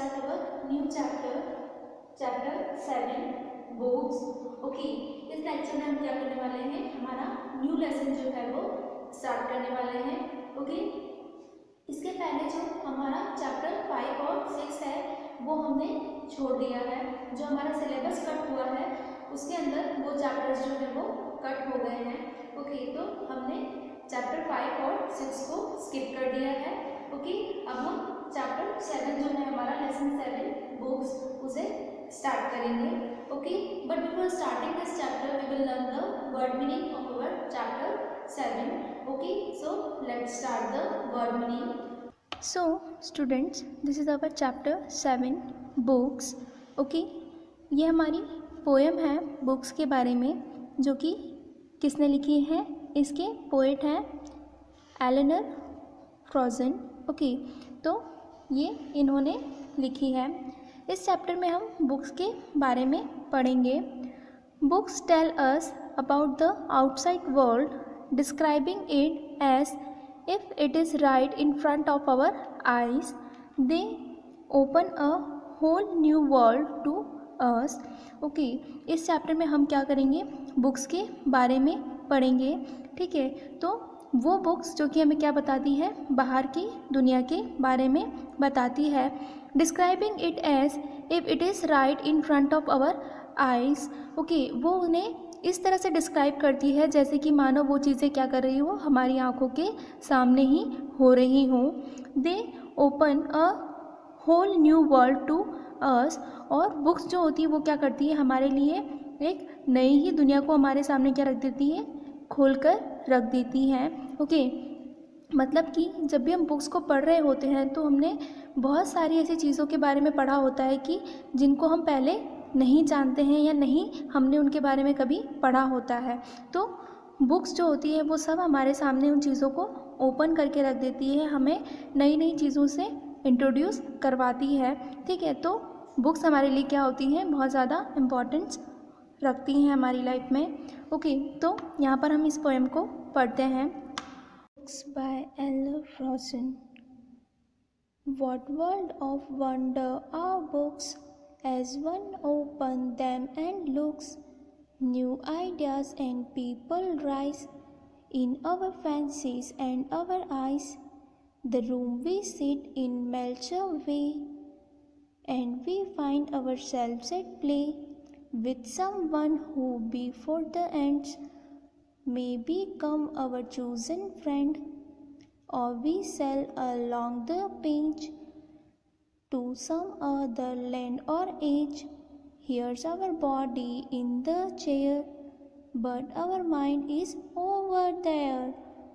start our new chapter 7 books. Okay, इस lecture में हम क्या करने वाले हैं, हमारा न्यू लेसन जो है वो स्टार्ट करने वाले हैं. ओके, इसके पहले जो हमारा चैप्टर 5 और 6 है वो हमने छोड़ दिया है. जो हमारा सिलेबस कट हुआ है उसके अंदर वो चैप्टर्स जो है वो कट हो गए हैं. ओके, तो हमने चैप्टर 5 और 6 को स्किप कर दिया है. ओके, अब हम चैप्टर 7 जो है हमारा लेसन 7 बुक्स उसे स्टार्ट करेंगे. Okay, but before starting this chapter we will learn the word meaning of our chapter 7. Okay, so let's start the word meaning. So students, this is our chapter 7 books. Okay, ये हमारी poem है books के बारे में, जो कि किसने लिखी है, इसके पोएट हैं एलेनर फ्रॉजन. ओके, तो ये इन्होंने लिखी है. इस चैप्टर में हम बुक्स के बारे में पढ़ेंगे. Books tell us about the outside world, describing it as if it is right in front of our eyes. They open a whole new world to us. Okay, इस चैप्टर में हम क्या करेंगे, बुक्स के बारे में पढ़ेंगे. ठीक है, तो वो बुक्स जो कि हमें क्या बताती है, बाहर की दुनिया के बारे में बताती है. Describing it as if it is right in front of our eyes. Okay, वो उन्हें इस तरह से डिस्क्राइब करती है जैसे कि मानो वो चीज़ें क्या कर रही हो, हमारी आंखों के सामने ही हो रही हों. They open a whole new world to us. और बुक्स जो होती है वो क्या करती है, हमारे लिए एक नई ही दुनिया को हमारे सामने क्या रख देती है, खोल कर रख देती हैं. ओके, मतलब कि जब भी हम बुक्स को पढ़ रहे होते हैं तो हमने बहुत सारी ऐसी चीज़ों के बारे में पढ़ा होता है कि जिनको हम पहले नहीं जानते हैं या नहीं हमने उनके बारे में कभी पढ़ा होता है. तो बुक्स जो होती है वो सब हमारे सामने उन चीज़ों को ओपन करके रख देती है, हमें नई नई चीज़ों से इंट्रोड्यूस करवाती है. ठीक है, तो बुक्स हमारे लिए क्या होती हैं, बहुत ज़्यादा इम्पॉर्टेंस रखती हैं हमारी लाइफ में. ओके, तो यहाँ पर हम इस पोएम को पढ़ते हैं. Books by Eleanor Farjeon. What world of wonder are books as one opens them and looks. New ideas and people rise in our fancies and our eyes. The room we sit in melts away, and we find ourselves at play with someone who before the ends may become our chosen friend, or we sail along the page to some other land or age. Here's our body in the chair, but our mind is over there.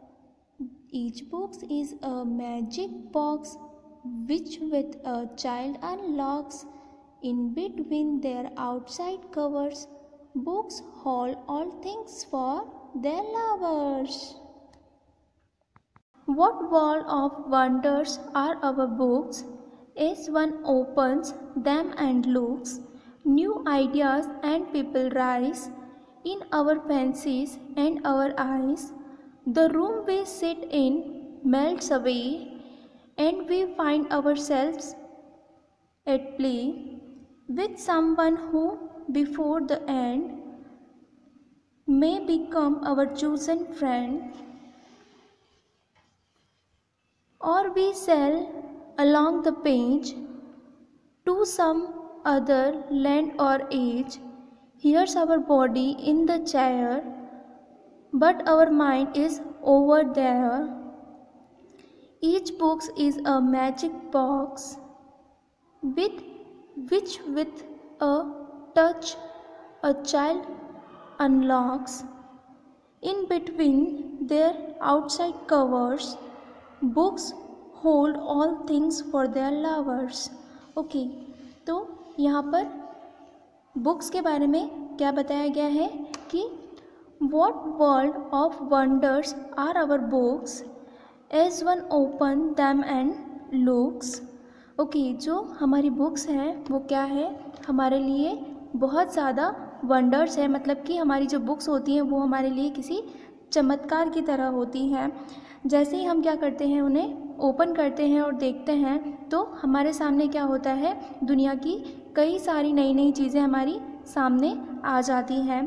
Each book is a magic box which with a child unlocks. In between their outside covers, books hold all things for their lovers. What world of wonders are our books? As one opens them and looks, new ideas and people rise in our fancies and our eyes. The room we sit in melts away, and we find ourselves at play with someone who before the end may become our chosen friend, or we sail along the page to some other land or age. Here's our body in the chair, but our mind is over there. Each book is a magic box which with a touch a child unlocks. In between their outside covers, books hold all things for their lovers. Okay, तो यहाँ पर books के बारे में क्या बताया गया है कि what world of wonders are our books as one open them and looks. Okay, जो हमारी बुक्स हैं वो क्या है, हमारे लिए बहुत ज़्यादा वंडर्स है. मतलब कि हमारी जो बुक्स होती हैं वो हमारे लिए किसी चमत्कार की तरह होती हैं. जैसे ही हम क्या करते हैं, उन्हें ओपन करते हैं और देखते हैं तो हमारे सामने क्या होता है, दुनिया की कई सारी नई नई चीज़ें हमारी सामने आ जाती हैं।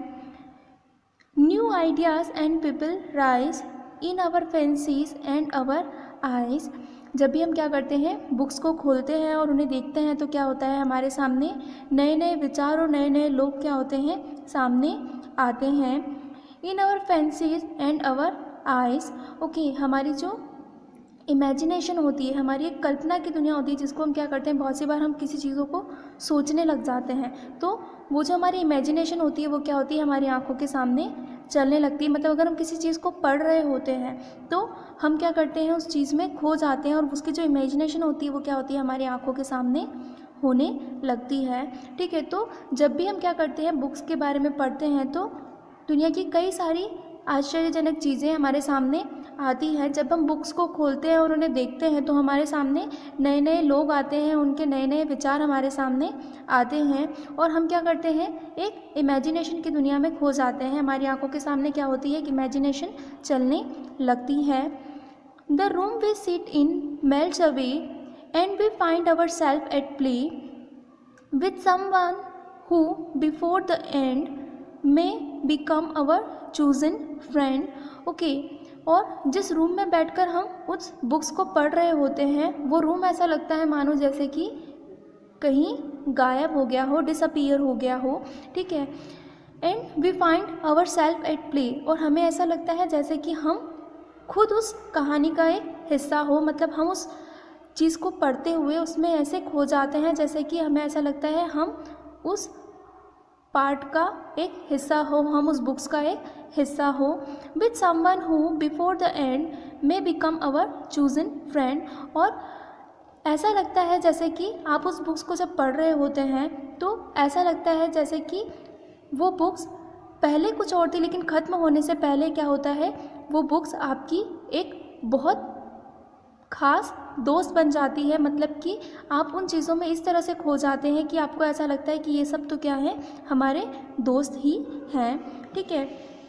New ideas and people rise in our fancies and our eyes. जब भी हम क्या करते हैं, बुक्स को खोलते हैं और उन्हें देखते हैं तो क्या होता है, हमारे सामने नए नए विचार और नए नए लोग क्या होते हैं, सामने आते हैं। In our fancies and our eyes, okay, हमारी जो इमेजिनेशन होती है, हमारी एक कल्पना की दुनिया होती है जिसको हम क्या करते हैं, बहुत सी बार हम किसी चीज़ों को सोचने लग जाते हैं तो वो जो हमारी इमेजिनेशन होती है वो क्या होती है, हमारी आंखों के सामने चलने लगती है। मतलब अगर हम किसी चीज़ को पढ़ रहे होते हैं तो हम क्या करते हैं, उस चीज़ में खो जाते हैं और उसकी जो इमेजिनेशन होती है वो क्या होती है, हमारी आंखों के सामने होने लगती है। ठीक है, तो जब भी हम क्या करते हैं, बुक्स के बारे में पढ़ते हैं तो दुनिया की कई सारी आश्चर्यजनक चीज़ें हमारे सामने आती हैं। जब हम बुक्स को खोलते हैं और उन्हें देखते हैं तो हमारे सामने नए नए लोग आते हैं, उनके नए नए विचार हमारे सामने आते हैं और हम क्या करते हैं, एक इमेजिनेशन की दुनिया में खो जाते हैं। हमारी आंखों के सामने क्या होती है, एक इमेजिनेशन चलने लगती है। The room we sit in melts away and we find our self at play with someone who before the end may become our chosen friend. Okay, और जिस रूम में बैठकर हम उस बुक्स को पढ़ रहे होते हैं वो रूम ऐसा लगता है मानो जैसे कि कहीं गायब हो गया हो, डिसअपीयर हो गया हो। ठीक है, and we find our self at play, और हमें ऐसा लगता है जैसे कि हम खुद उस कहानी का एक हिस्सा हो। मतलब हम उस चीज़ को पढ़ते हुए उसमें ऐसे खो जाते हैं जैसे कि हमें ऐसा लगता है हम उस पार्ट का एक हिस्सा हो, हम उस बुक्स का एक हिस्सा हो। With someone who before the end may become our chosen friend, और ऐसा लगता है जैसे कि आप उस बुक्स को जब पढ़ रहे होते हैं तो ऐसा लगता है जैसे कि वो बुक्स पहले कुछ और थी लेकिन ख़त्म होने से पहले क्या होता है, वो बुक्स आपकी एक बहुत ख़ास दोस्त बन जाती है। मतलब कि आप उन चीज़ों में इस तरह से खो जाते हैं कि आपको ऐसा लगता है कि ये सब तो क्या है, हमारे दोस्त ही हैं। ठीक है,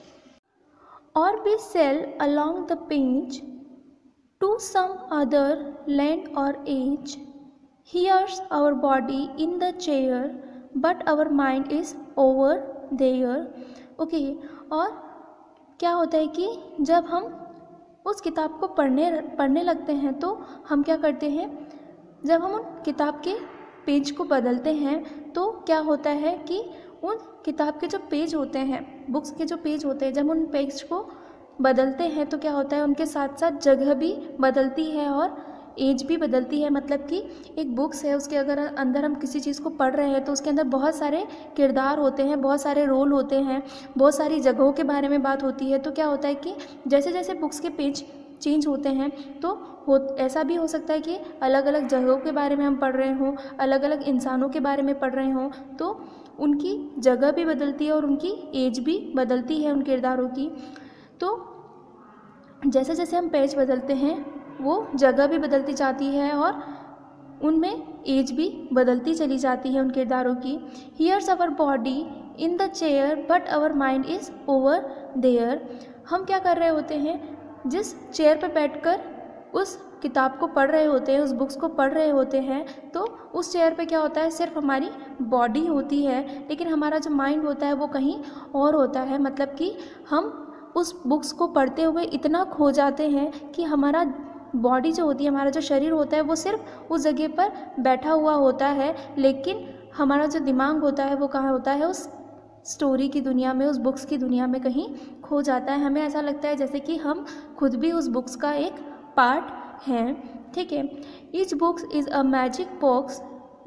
और we sail along the page to some other land or age, here's our body in the chair but our mind is over there. Okay, और क्या होता है कि जब हम उस किताब को पढ़ने लगते हैं तो हम क्या करते हैं, जब हम उन किताब के पेज को बदलते हैं तो क्या होता है कि उन किताब के जो पेज होते हैं, बुक्स के जो पेज होते हैं, जब उन पेज को बदलते हैं तो क्या होता है, उनके साथ साथ जगह भी बदलती है और एज भी बदलती है। मतलब कि एक बुक्स है, उसके अगर अंदर हम किसी चीज़ को पढ़ रहे हैं तो उसके अंदर बहुत सारे किरदार होते हैं, बहुत सारे रोल होते हैं, बहुत सारी जगहों के बारे में बात होती है। तो क्या होता है कि जैसे जैसे बुक्स के पेज चेंज होते हैं तो ऐसा भी हो सकता है कि अलग अलग जगहों के बारे में हम पढ़ रहे हों, अलग अलग इंसानों के बारे में पढ़ रहे हों, तो उनकी जगह भी बदलती है और उनकी एज भी बदलती है उन किरदारों की। तो जैसे जैसे हम पेज बदलते हैं वो जगह भी बदलती जाती है और उनमें एज भी बदलती चली जाती है उन किरदारों की। Here's our body in the chair but our mind is over there. हम क्या कर रहे होते हैं, जिस चेयर पर बैठकर उस किताब को पढ़ रहे होते हैं, उस बुक्स को पढ़ रहे होते हैं, तो उस चेयर पे क्या होता है, सिर्फ हमारी बॉडी होती है लेकिन हमारा जो माइंड होता है वो कहीं और होता है। मतलब कि हम उस बुक्स को पढ़ते हुए इतना खो जाते हैं कि हमारा बॉडी जो होती है, हमारा जो शरीर होता है वो सिर्फ उस जगह पर बैठा हुआ होता है, लेकिन हमारा जो दिमाग होता है वो कहाँ होता है, उस स्टोरी की दुनिया में, उस बुक्स की दुनिया में कहीं खो जाता है। हमें ऐसा लगता है जैसे कि हम खुद भी उस बुक्स का एक पार्ट हैं। ठीक है, each books is a magic box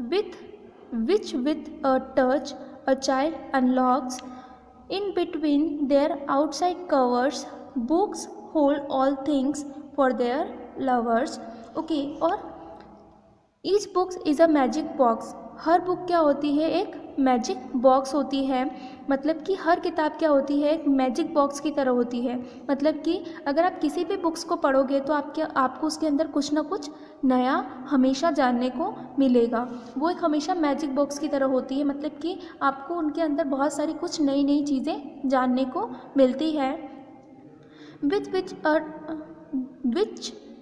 with a touch a child unlocks in between their outside covers books hold all things for their lovers. Okay, और each books is a magic box, हर book क्या होती है, एक magic box होती है। मतलब कि हर किताब क्या होती है, एक मैजिक बॉक्स की तरह होती है। मतलब कि अगर आप किसी भी बुक्स को पढ़ोगे तो आपको उसके अंदर कुछ ना कुछ नया हमेशा जानने को मिलेगा। वो एक हमेशा मैजिक बॉक्स की तरह होती है। मतलब कि आपको उनके अंदर बहुत सारी कुछ नई नई चीज़ें जानने को मिलती है। Which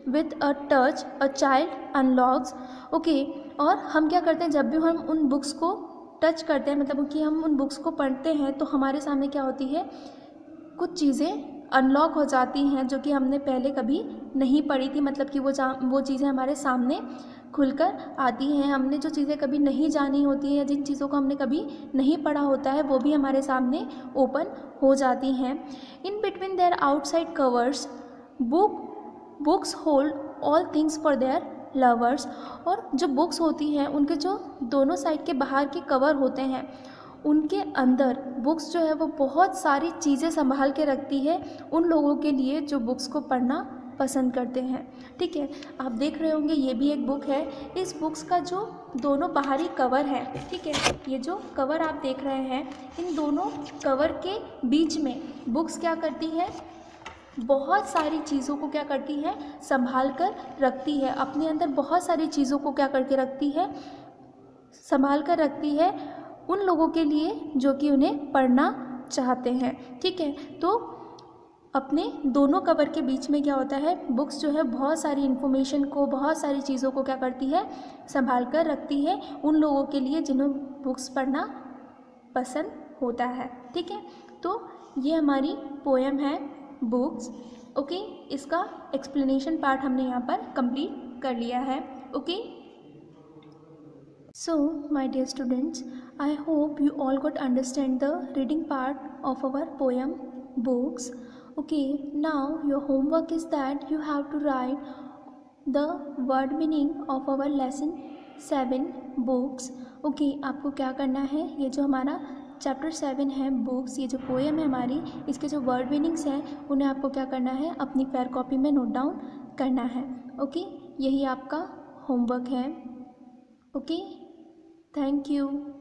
with a touch a child unlocks. Okay, और हम क्या करते हैं, जब भी हम उन बुक्स को टच करते हैं, मतलब कि हम उन बुक्स को पढ़ते हैं, तो हमारे सामने क्या होती है, कुछ चीज़ें अनलॉक हो जाती हैं जो कि हमने पहले कभी नहीं पढ़ी थी। मतलब कि वो चीज़ें हमारे सामने खुलकर आती हैं। हमने जो चीज़ें कभी नहीं जानी होती हैं, जिन चीज़ों को हमने कभी नहीं पढ़ा होता है, वो भी हमारे सामने ओपन हो जाती हैं। In between their outside covers books hold all things for their lovers. और जो बुक्स होती हैं, उनके जो दोनों साइड के बाहर के कवर होते हैं, उनके अंदर बुक्स जो है वो बहुत सारी चीज़ें संभाल के रखती है उन लोगों के लिए जो बुक्स को पढ़ना पसंद करते हैं। ठीक है, आप देख रहे होंगे ये भी एक बुक है। इस बुक्स का जो दोनों बाहरी कवर है, ठीक है, ये जो कवर आप देख रहे हैं, इन दोनों कवर के बीच में बुक्स क्या करती है, बहुत सारी चीज़ों को क्या करती है, संभाल कर रखती है। अपने अंदर बहुत सारी चीज़ों को क्या करके रखती है, संभाल कर रखती है उन लोगों के लिए जो कि उन्हें पढ़ना चाहते हैं। ठीक है, तो अपने दोनों कवर के बीच में क्या होता है, बुक्स जो है बहुत सारी इन्फॉर्मेशन को, बहुत सारी चीज़ों को क्या करती है, संभाल कर रखती है उन लोगों के लिए जिन्हें बुक्स पढ़ना पसंद होता है। ठीक है, तो ये हमारी पोएम है बुक्स। ओके, इसका एक्सप्लेनेशन पार्ट हमने यहाँ पर कंप्लीट कर लिया है। Okay, so my dear students, I hope you all got understand the reading part of our poem books. Okay, now your homework is that you have to write the word meaning of our lesson 7 books. Okay, आपको क्या करना है, ये जो हमारा chapter 7 है books, ये जो पोएम है हमारी, इसके जो वर्ड मीनिंग्स हैं उन्हें आपको क्या करना है, अपनी फेयर कॉपी में नोट डाउन करना है। ओके, यही आपका होमवर्क है। Okay, thank you.